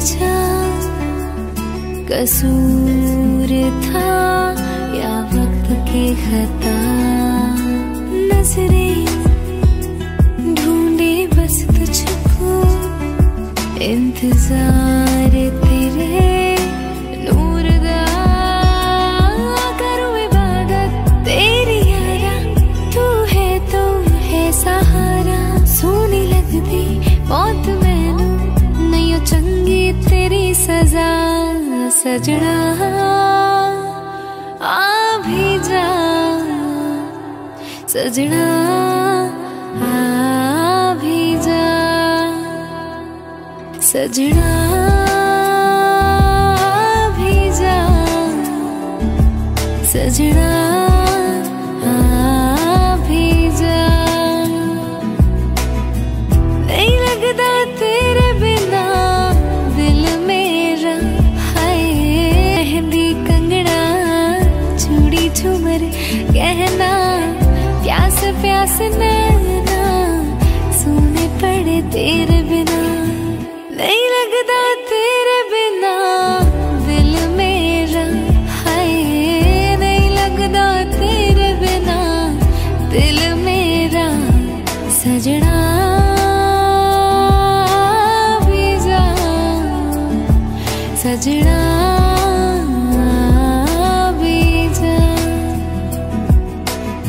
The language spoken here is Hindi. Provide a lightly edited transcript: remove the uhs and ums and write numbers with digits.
जा, कसूर था या वक्त की खता। नजरें ढूंढे बस तुझको, इंतजार तेरे नूर दा करूं इबादत तेरी यारा। तू है सहारा, सोनी लगदी मौत मैनू नहीं चंगी तेरी सजा। सजना आ भी जा, सजना आ भी जा, सजना आ भी जा, सजना आ भी जा। नहीं लगदा तेरे बिना दिल मेरा, हाय मेहंदी कंगना चूड़ी झूमर गहना, प्यास प्यास नैना सोने पड़े तेरे बिना। नहीं लगदा तेरे बिना दिल मेरा, हाय नहीं लगदा तेरे बिना दिल मेरा। सजना भी जा, सजना